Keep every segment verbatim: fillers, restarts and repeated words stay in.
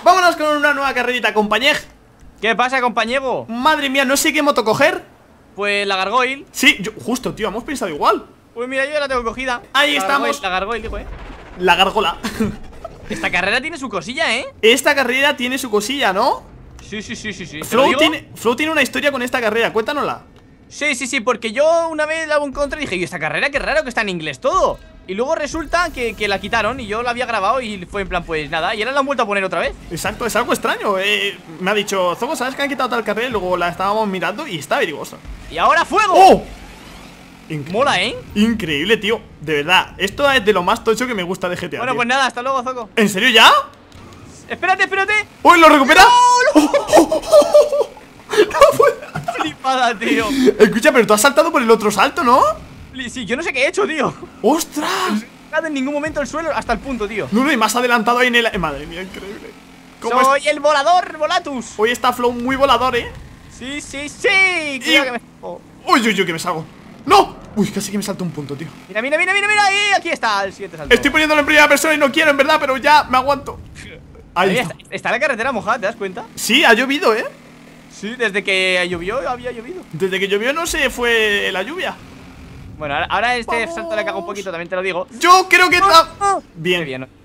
vámonos con una nueva carrerita, compañej. ¿Qué pasa, compañero? Madre mía, no sé qué moto coger. Pues la Gargoyle. Sí, yo, justo, tío, hemos pensado igual. Pues mira, yo ya la tengo cogida. Ahí la estamos. Gargoyle, la Gargoyle, digo, eh. La Gargola. Esta carrera tiene su cosilla, ¿eh? Esta carrera tiene su cosilla, ¿no? Sí, sí, sí, sí, sí. Flow tiene, Flow tiene una historia con esta carrera, cuéntanosla. Sí, sí, sí, porque yo una vez la encontré y dije, ¿y esta carrera qué raro que está en inglés todo? Y luego resulta que, que la quitaron y yo la había grabado y fue en plan, pues nada, y ahora la han vuelto a poner otra vez. Exacto, es algo extraño. eh, Me ha dicho, Zoco, ¿sabes que han quitado tal carrera? Y luego la estábamos mirando y está averiguosa. ¡Y ahora fuego! ¡Oh! Increíble. Mola, ¿eh? Increíble, tío, de verdad. Esto es de lo más tocho que me gusta de G T A. Bueno, tío. pues nada, hasta luego, Zoco. ¿En serio ya? Espérate, espérate. ¡Uy, lo recupera! ¡No, no! No puede. Flipada, tío. Escucha, pero tú has saltado por el otro salto, ¿no? Sí, yo no sé qué he hecho, tío. ¡Ostras! No he tocado en ningún momento el suelo hasta el punto, tío. No, no, y más adelantado ahí en el... Madre mía, increíble. ¿Cómo Soy es? el volador, Volatus. Hoy está Flow muy volador, ¿eh? Sí, sí, sí. Cuidado que me... oh. Uy, uy, uy, que me salgo. ¡No! Uy, casi que me salto un punto, tío. Mira, mira, mira, mira, mira. Ahí, aquí está el siguiente salto. Estoy poniéndolo en primera persona y no quiero, en verdad, pero ya me aguanto. Ahí Ahí está. está, está la carretera mojada, ¿te das cuenta? Sí, ha llovido, ¿eh? Sí, desde que llovió, había llovido. Desde que llovió no se fue la lluvia. Bueno, ahora, ahora este Vamos. salto le cago un poquito, también te lo digo. Yo creo que está... Qué Bien. bien, ¿no?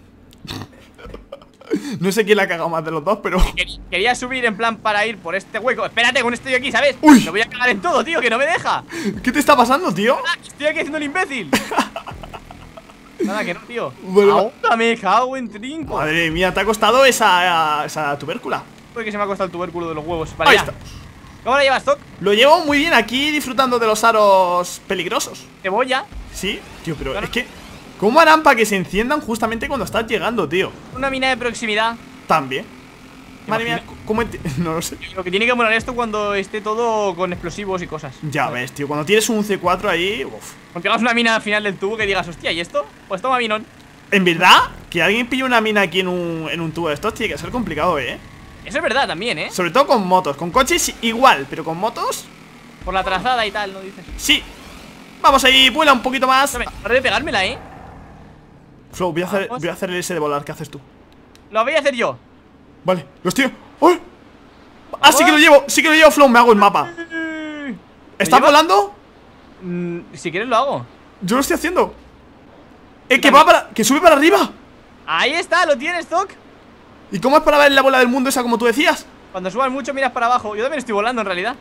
No sé quién la ha cagado más de los dos, pero... Quer- Quería subir en plan para ir por este hueco. Espérate, con estoy aquí, ¿sabes? Uy. Me voy a cagar en todo, tío, que no me deja. ¿Qué te está pasando, tío? Ah, estoy aquí haciendo el imbécil. Nada, que no, tío. Bueno, Ahora me cago en trinco. madre mía, te ha costado esa, esa tubércula. Porque se me ha costado el tubérculo de los huevos. Vale, Ahí ya. está. ¿Cómo la llevas, Toc? Lo llevo muy bien aquí disfrutando de los aros peligrosos. Cebolla. Sí, tío, pero Claro. es que... ¿Cómo harán para que se enciendan justamente cuando estás llegando, tío? Una mina de proximidad. También. Madre mía, Imagina- ¿cómo enti- No lo sé. Lo que tiene que molar esto cuando esté todo con explosivos y cosas. Ya ves, tío, cuando tienes un C cuatro ahí, uf. Cuando tengas una mina al final del tubo que digas, hostia, ¿y esto? Pues toma minón. En verdad, que alguien pille una mina aquí en un, en un tubo de estos tiene que ser complicado, ¿eh? Eso es verdad también, ¿eh? Sobre todo con motos, con coches igual, pero con motos, Por la trazada y tal, ¿no dices? sí. Vamos ahí, vuela un poquito más. Escúchame, para de pegármela, ¿eh? Flow, voy a, hacer, Vamos. voy a hacer ese de volar, ¿qué haces tú? Lo voy a hacer yo. Vale, lo estoy... ¡Oh! Ah, sí que lo llevo, sí que lo llevo, Flow, me hago el mapa. ¿Estás llevas? volando? Mm, si quieres lo hago. Yo lo estoy haciendo. Eh, Yo que también. va para... que sube para arriba. Ahí está, lo tienes, Toc. ¿Y cómo es para ver la bola del mundo esa como tú decías? Cuando subas mucho miras para abajo. Yo también estoy volando en realidad.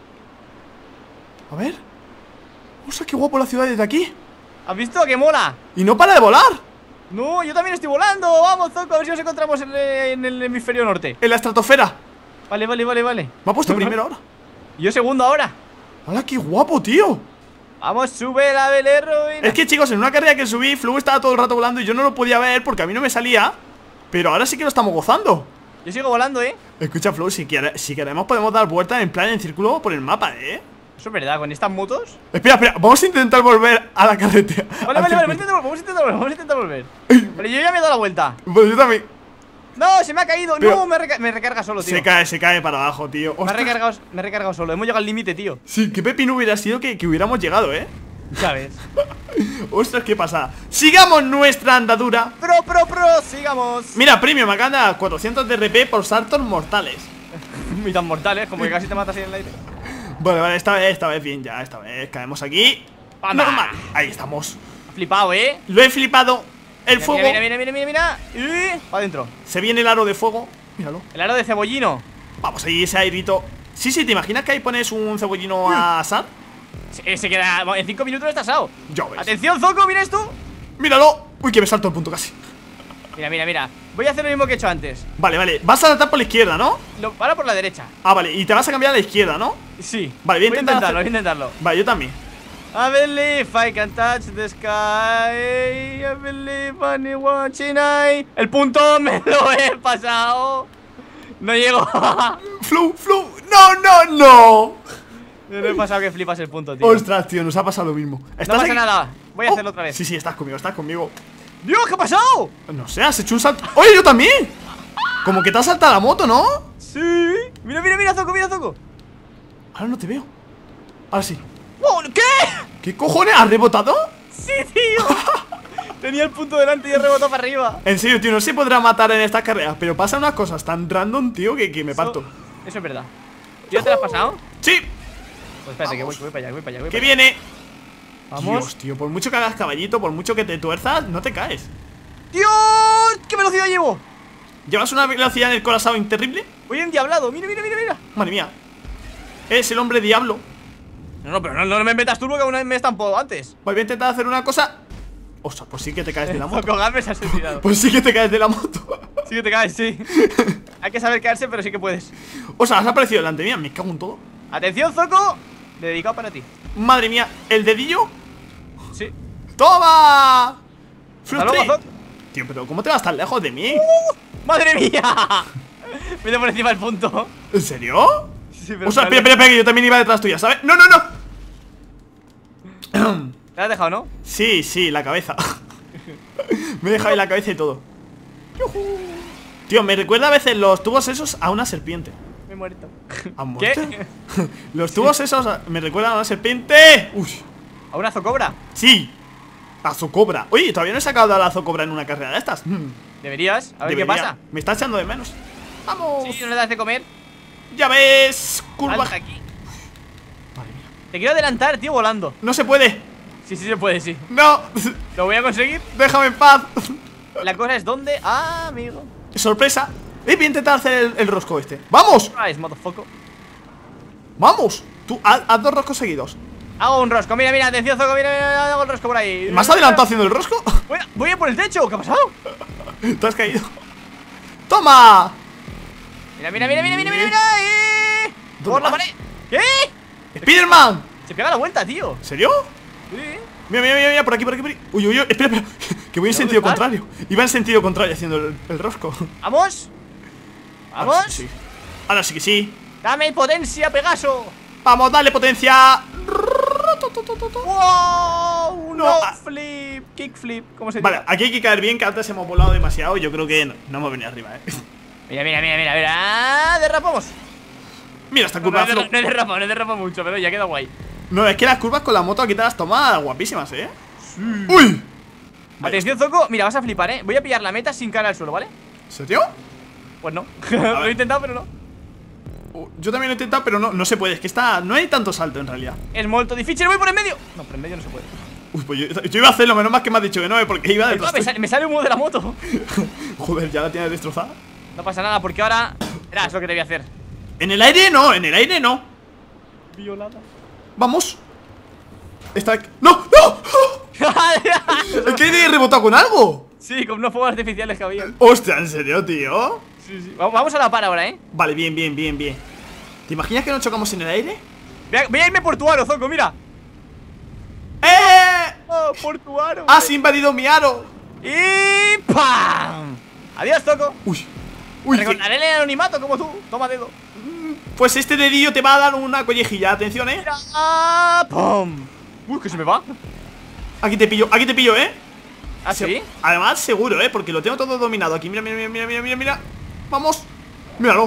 A ver. Ostras, qué guapo la ciudad desde aquí. ¿Has visto? ¡Que mola! Y no para de volar. No, yo también estoy volando. Vamos, Zoco, a ver si nos encontramos en, en el hemisferio norte. En la estratosfera. Vale, vale, vale, vale. Me ha puesto No, no. primero ahora. Yo segundo ahora. ¡Hala, qué guapo, tío! Vamos, sube la del heroína. Es que, chicos, en una carrera que subí, Flow estaba todo el rato volando y yo no lo podía ver porque a mí no me salía. Pero ahora sí que lo estamos gozando. Yo sigo volando, ¿eh? Escucha, Flow, si, quiere- si queremos podemos dar vueltas en plan en círculo por el mapa, ¿eh? Eso es verdad, con estas motos. Espera, espera, vamos a intentar volver a la carretera. Vale, al vale, vale, circuito. vamos a intentar volver, vamos a intentar volver, vamos a intentar volver. Vale, yo ya me he dado la vuelta. Pues yo también. No, se me ha caído. Pero- No, me, reca- me recarga solo, tío. Se cae, se cae para abajo, tío. Me ha Ostras. recargado, me he recargado solo. Hemos llegado al límite, tío. Sí, qué pepino hubiera sido que, que hubiéramos llegado, ¿eh? Ya ves. Ostras, qué pasa. Sigamos nuestra andadura. Pro, pro, pro, sigamos. Mira, premio, me gana cuatrocientos de R P por saltos mortales. Muy tan mortales, como que casi te matas ahí en el aire. Vale, vale, esta vez, esta vez bien ya, esta vez caemos aquí. Anda. Normal, ahí estamos. Flipado, ¿eh? Lo he flipado. El Mira, fuego. Mira, mira, mira, mira, mira. Y para adentro. Se viene el aro de fuego. Míralo. El aro de cebollino. Vamos ahí, ese airito. Sí, sí, ¿te imaginas que ahí pones un cebollino a asar? Se, se queda. En cinco minutos está asado. Ya ves. Atención, Zoco, mira esto. Míralo. Uy, que me salto el punto casi. Mira, mira, mira. Voy a hacer lo mismo que he hecho antes. Vale, vale. Vas a saltar por la izquierda, ¿no? Lo, para por la derecha. Ah, vale. Y te vas a cambiar a la izquierda, ¿no? Sí. Vale, voy a voy a intentar intentarlo, hacer- voy a intentarlo. Vale, yo también. I believe I can touch the sky. I believe I'm watching I. El punto me lo he pasado. No llego. Flow, flow. No, no, no. No lo he pasado que flipas el punto, tío. Ostras, tío, nos ha pasado lo mismo. No ¿Estás pasa aquí? nada. Voy a Oh, hacerlo otra vez. Sí, sí, estás conmigo, estás conmigo. Dios, ¿qué ha pasado? No sé, has hecho un salto. ¡Oye, yo también! Como que te has saltado la moto, ¿no? Sí. Mira, mira, mira, Zoco, mira, Zoco. Ahora no te veo. Ahora sí. Oh, ¿qué? ¿Qué cojones? ¿Has rebotado? Sí, tío. Tenía el punto delante y he rebotado para arriba. En serio, tío, no se podrá matar en estas carreras, pero pasan unas cosas tan random, tío, que, que me parto. Eso, eso es verdad. ¿Ya te lo has pasado? Sí. Pues espérate, que voy, que voy para allá, voy para allá, voy Que para allá. viene. Vamos. Dios, tío, por mucho que hagas caballito, por mucho que te tuerzas, no te caes. ¡Dios! ¿Qué velocidad llevo? ¿Llevas una velocidad en el corazón terrible? Voy endiablado, mira, mira, mira, mira. Madre mía. Es el hombre diablo. No, no, pero no, no me metas tú porque una vez me he estampado antes. Voy a intentar hacer una cosa. Ostras, pues sí que te caes de la moto. Zoco se ha suicidado. Pues sí que te caes de la moto. Sí que te caes, sí. Hay que saber caerse, pero sí que puedes. O sea, has aparecido delante mía, me cago en todo. Atención, Zoco. Dedicado para ti. Madre mía, el dedillo. Sí. ¡Toma! Hasta ¡Frustre! luego, Zoc. Tío, pero ¿cómo te vas tan lejos de mí? ¡Uh! ¡Madre mía! Me he ido por encima del punto. ¿En serio? Sí, pero O sea, vale. espera, espera, espera, que yo también iba detrás tuya, ¿sabes? ¡No, no, no! ¿Te has dejado, no? Sí, sí, la cabeza. Me he dejado ahí la cabeza y todo. ¡Yujú! Tío, me recuerda a veces los tubos esos a una serpiente. Me he muerto. ¿Han muerto? ¿Qué? Los tubos esos a- me recuerdan a una serpiente. Uy, ¿A una zocobra? sí. La zocobra. Oye, todavía no he sacado a la zocobra en una carrera de estas. Mm, Deberías. A ver debería. qué pasa. Me está echando de menos. Vamos. Sí, no le das de comer. Ya ves. Curva. Alja aquí. Madre mía. Te quiero adelantar, tío, volando. No se puede. Sí, sí se puede, sí. No. Lo voy a conseguir. Déjame en paz. La cosa es dónde. Ah, amigo. Sorpresa. Eh, voy a intentar hacer el, el rosco este. ¡Vamos! Ah, es motofoco. ¡Vamos! Tú, haz, haz dos roscos seguidos. Hago un rosco. Mira, mira, atención, Zoco. Mira, mira, hago el rosco por ahí. ¿Me has adelantado haciendo el rosco? Voy a, voy a por el techo. ¿Qué ha pasado? Te has caído. ¡Toma! Mira, mira, mira, mira, mira, mira, mira. Eh. ¿Dónde Por la vas? pared. ¿Qué? ¡Spiderman! Se pega la vuelta, tío. ¿En serio? Sí. Mira, mira, mira, mira, por aquí, por aquí, por aquí. Uy, uy, uy, espera, espera. Que voy en ¿Dónde sentido estás? contrario. Iba en sentido contrario haciendo el, el rosco. Vamos. Vamos. Ahora sí, que sí. Ahora sí que sí. Dame potencia, Pegaso. Vamos, dale potencia. ¡Wow! No, No, ah. flip, kickflip, ¿cómo se Vale, dice? aquí hay que caer bien, que antes hemos volado demasiado. Yo creo que no, no hemos venido arriba, eh. Mira, mira, mira, mira, mira. Ah, derrapamos. Mira esta No, no, curva. no, Flo. no he derrapado, no he derrapado mucho, pero ya queda guay. No, es que las curvas con la moto aquí te las tomas guapísimas, eh. ¡Uy! Vale, Atención, Zoco. Mira, vas a flipar, ¿eh? Voy a pillar la meta sin caer al suelo, ¿vale? ¿en serio? Pues no. Lo he intentado, pero no. Uh, Yo también lo he intentado, pero no, no se puede. Es que está. No hay tanto salto en realidad. Es molto difícil. Voy por el medio. No, por el medio no se puede. Uy, pues yo, yo iba a hacerlo, menos mal que me has dicho que no, eh, porque iba Ah, detrás me, tuyo. sale, me sale humo de la moto. Joder, ya la tienes destrozada. No pasa nada, porque ahora. Verás lo que te voy a hacer. En el aire no, en el aire no. Violada. Vamos. Está. ¡No! ¡No! Es que he rebotado con algo. Sí, con unos fuegos artificiales que había. Hostia, ¿en serio, tío? Sí, sí. Vamos vamos a la par ahora, ¿eh? Vale, bien, bien, bien, bien. ¿Te imaginas que nos chocamos en el aire? Voy a, voy a irme por tu aro, Zoco, mira. ¡Eh! Oh, por tu aro. ¡Has invadido mi aro! Y ¡pam! Adiós, Zoco. Uy, uy, que- Recordaré el anonimato como tú. Toma dedo. pues este dedillo te va a dar una collejilla. Atención, eh. Mira. Ah, ¡pum! Uy, que se me va. Aquí te pillo, aquí te pillo, eh. ¿Ah, sí? Además, seguro, eh, porque lo tengo todo dominado aquí. Mira, mira, mira, mira, mira, mira, mira. Vamos. Míralo.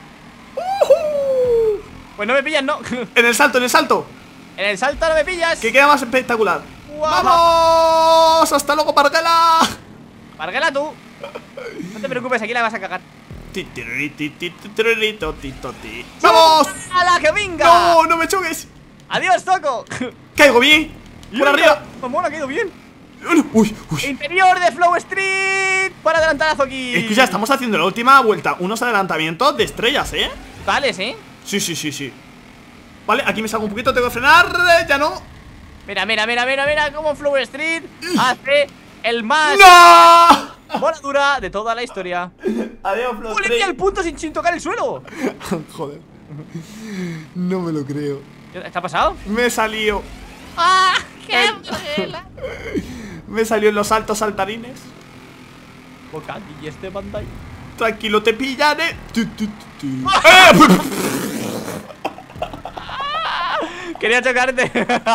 ¡Uhú! Pues no me pillas, no. En el salto, en el salto. En el salto no me pillas. Que queda más espectacular. Guau. ¡Vamos! ¡Hasta luego, Parguela! Parguela tú. No te preocupes, aquí la vas a cagar. ¡Vamos! ¡Hala, que venga! ¡No! ¡No me choques! ¡Adiós, Zoco! ¡Caigo bien! ¡Por arriba! ¡Mamón, ha caído bien! ¡Uy! ¡Uy! Interior de Flow Street para adelantar a Zoki. Escucha, estamos haciendo la última vuelta. Unos adelantamientos de estrellas, ¿eh? Vale, ¿sí? Sí, sí, sí, sí. Vale, aquí me salgo un poquito, tengo que frenar. eh, Ya no. Mira, mira, mira, mira, mira cómo Flow Street hace el más ¡No! voladura de toda la historia. Adiós, ¡Oh, le pilla el punto sin, sin tocar el suelo! Joder. No me lo creo. ¿Qué te ha pasado? Me salió. ¡Ah! ¡Qué buena! Me salió en los altos saltarines. Bocati y este Bandai. Tranquilo, te pillaré. Tu, tu, tu, tu. ¡Eh! Quería chocarte.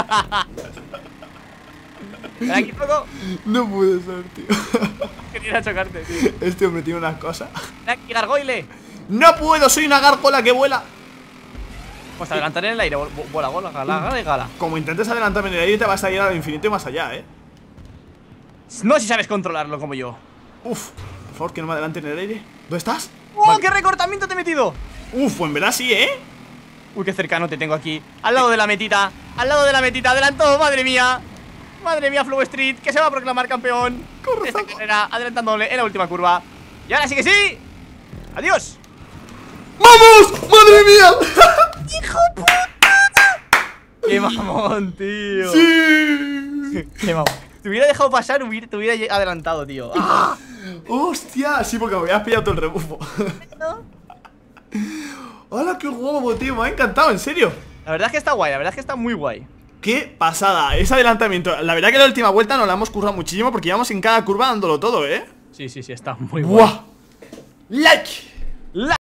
Ven aquí, Zoco. No puede ser, tío. Quería chocarte, tío. Este hombre tiene unas cosas. Ven aquí, Gargoyle. No puedo, soy una gárgola que vuela. Pues adelantar en el aire. Bola, bola, gala, gala y gala. Como intentes adelantarme en el aire, te vas a ir al infinito y más allá, ¿eh? No si sabes controlarlo como yo. Uf, por favor, que no me adelante en el aire. ¿Dónde estás? ¡Oh, Vale. qué recortamiento te he metido! Uf, pues en verdad sí, ¿eh? Uy, qué cercano te tengo aquí. Al lado de la metita. Al lado de la metita. Adelantó, madre mía. Madre mía, Flow Street, que se va a proclamar campeón de esta carrera, adelantándole en la última curva. Y ahora sí que sí. Adiós. ¡Vamos! ¡Madre mía! ¡Hijo puta! ¡Qué mamón, tío! ¡Sí! ¡Qué mamón! Te hubiera dejado pasar, hubiera, te hubiera adelantado, tío. ¡Ah! ¡Hostia! Sí, porque me habías pillado todo el rebufo. ¡Hola, qué guapo, tío! Me ha encantado, en serio. La verdad es que está guay, la verdad es que está muy guay. ¡Qué pasada! Ese adelantamiento. La verdad que la última vuelta nos la hemos currado muchísimo porque íbamos en cada curva dándolo todo, ¿eh? Sí, sí, sí, está muy guay. ¡Buah! ¡Like! La